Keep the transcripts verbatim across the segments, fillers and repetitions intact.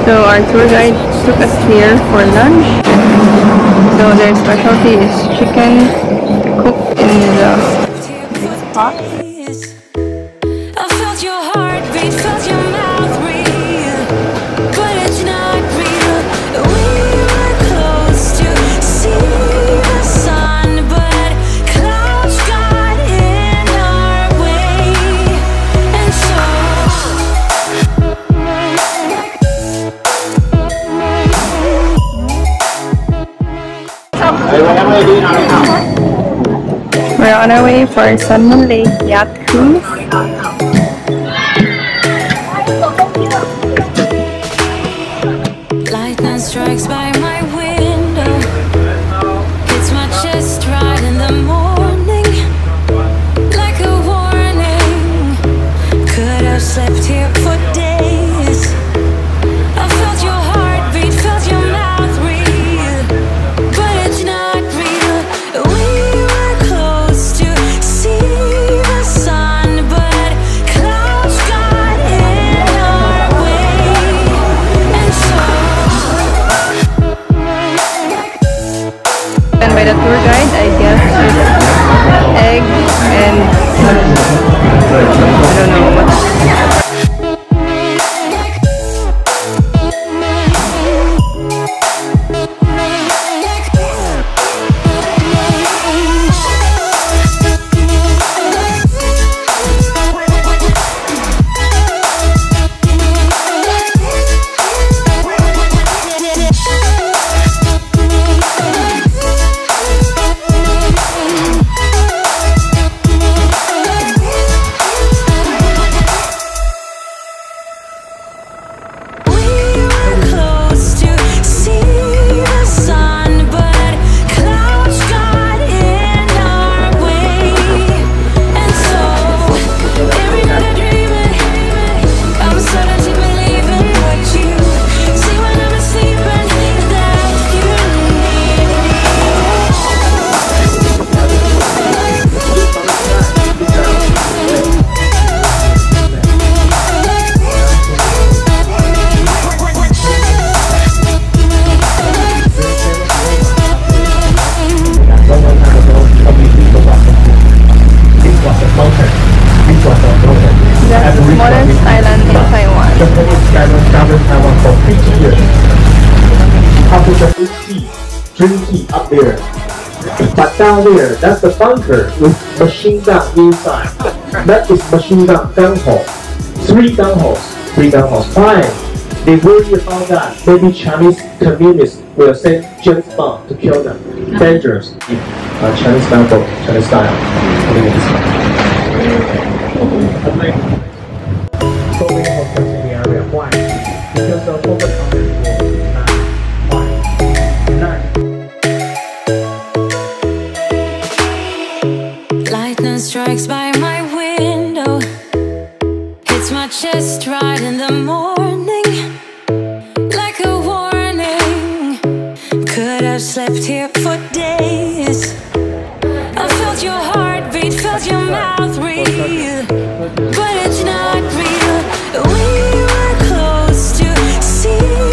So our tour guide took us here for lunch. So their specialty is chicken cooked in the pot. We're on our way for Sun Lake Yacht Cruise. Lightning strikes by my window. It's my chest right in the morning, like a warning. Could have slept here for days. I felt your heartbeat, felt your mouth breathe, but it's not real. We were close to see the sun, but clouds got in our way, and so. And by the tour guide, I guess it's egg and I don't know what. That's the smallest island in Taiwan. Japanese government covered Taiwan for fifty years. After the tea, drink tea up there. But down there, that's the bunker with machine gun inside. That is machine gun gun hole. Three gun holes. Three gun holes. Fine. They worry about that. Maybe Chinese communists will send James Bond to kill them. Dangerous. Uh, Chinese gun boat, Chinese style. I think it's so many hotels in the area. Why? Because of overcrowded Why? Nine. Lightning strikes by my window. Hits my chest right in the morning, like a warning. Could have slept here for days. I felt your heartbeat, felt your mouth breathe, but it's not real. We were close to see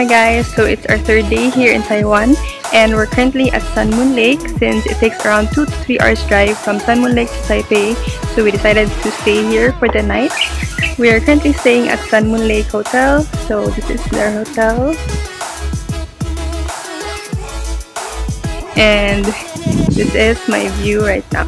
Hi guys, so it's our third day here in Taiwan and we're currently at Sun Moon Lake since it takes around two to three hours drive from Sun Moon Lake to Taipei, so we decided to stay here for the night. We are currently staying at Sun Moon Lake Hotel, so this is their hotel. And this is my view right now.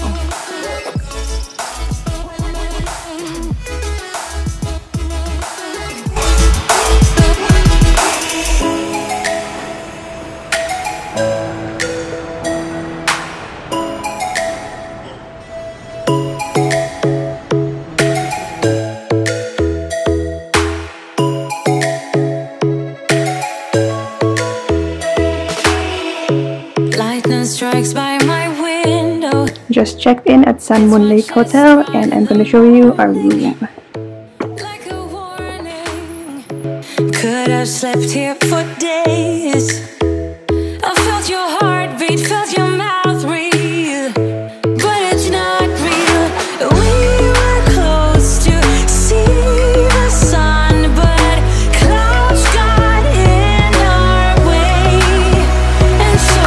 Strikes by my window. Just checked in at Sun Moon Lake Hotel and I'm gonna show you our room. Like a warning, could have slept here for days. I felt your heartbeat, felt your mouth breathe, but it's not real. We were close to see the sun, but clouds got in our way, and so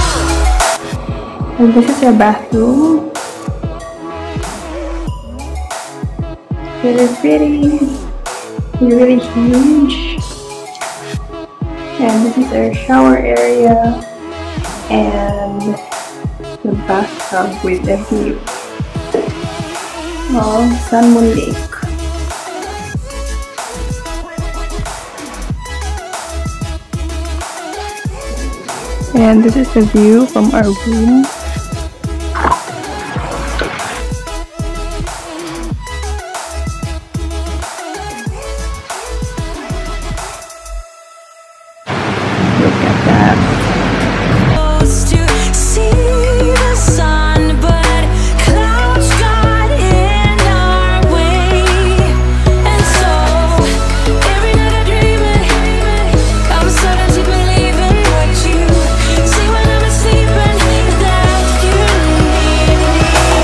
And this is our bathroom. Really pretty, really huge. And this is our shower area and the bathtub with the view of Sun Moon Lake. And this is the view from our room. Look at that. close to see the sun, but clouds got in our way, and so every night I dream it. I'm starting to believe in what you say when I'm asleep, and that you need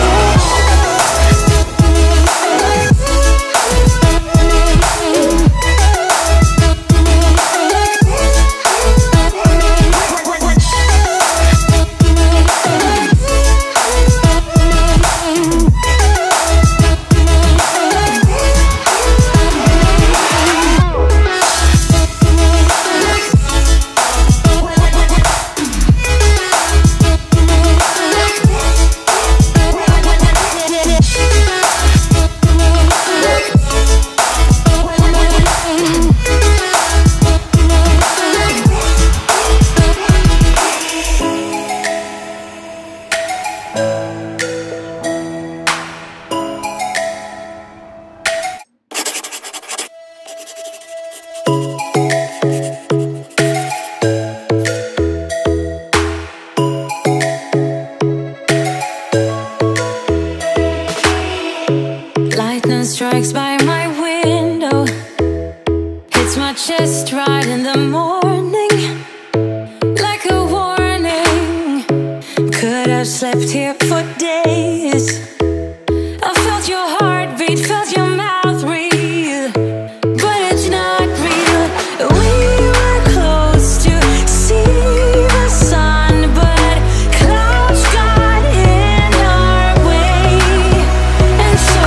strikes by my window, hits my chest right in the morning, like a warning. Could have slept here for days. I felt your heartbeat, felt your mouth breathe, but it's not real. We were close to see the sun, but clouds got in our way, and so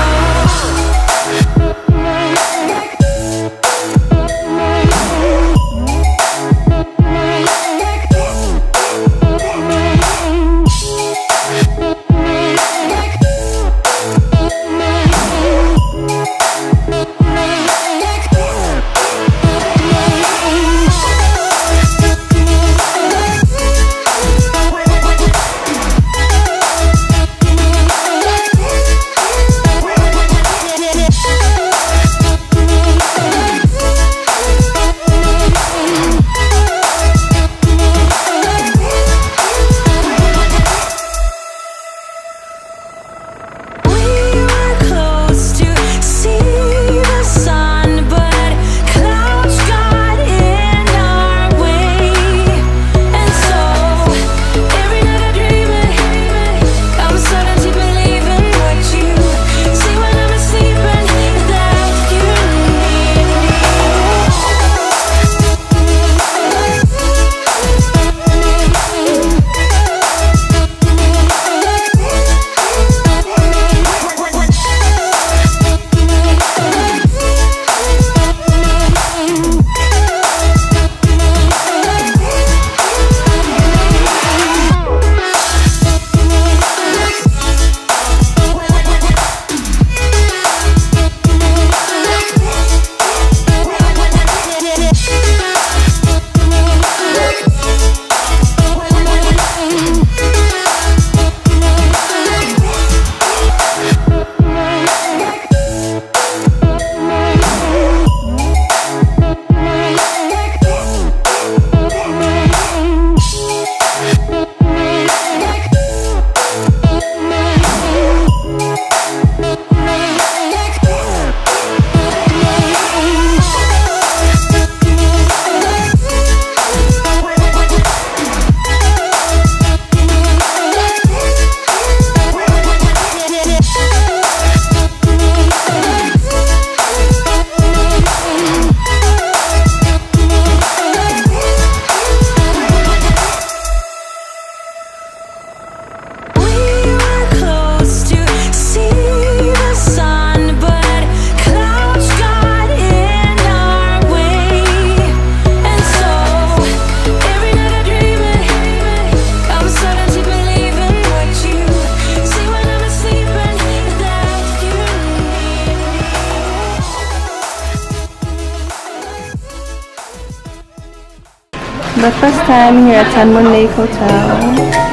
breakfast time here at Sun Moon Lake Hotel.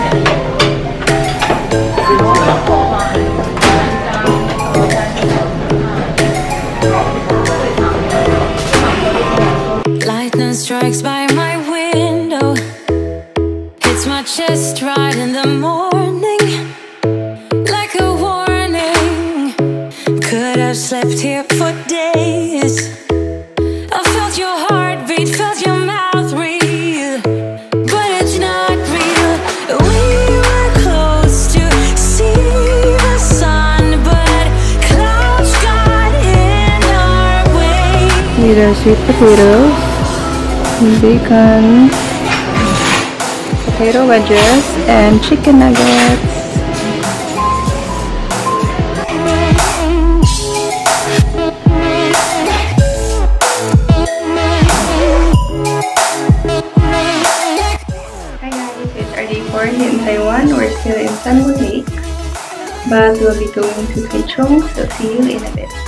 Lightning strikes by my window, hits my chest right in the morning, like a warning. Could have slept here for days. I felt your heartbeat, felt your mouth breathe, but it's not real. We were close to see the sun, but clouds got in our way. These are sweet potatoes, bacon, potato wedges, and chicken nuggets. Hi guys, it's our day four here in Taiwan. We're still in Sun Moon Lake, but we'll be going to Taichung, so see you in a bit.